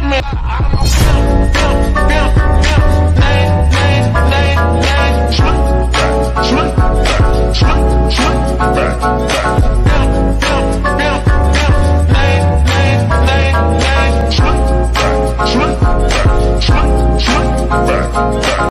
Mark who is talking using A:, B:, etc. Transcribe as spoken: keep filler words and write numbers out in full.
A: me. I'm a pimp, pimp, pimp, pimp. Name, name, name, name. Slickback, Slickback, Slick, Slickback.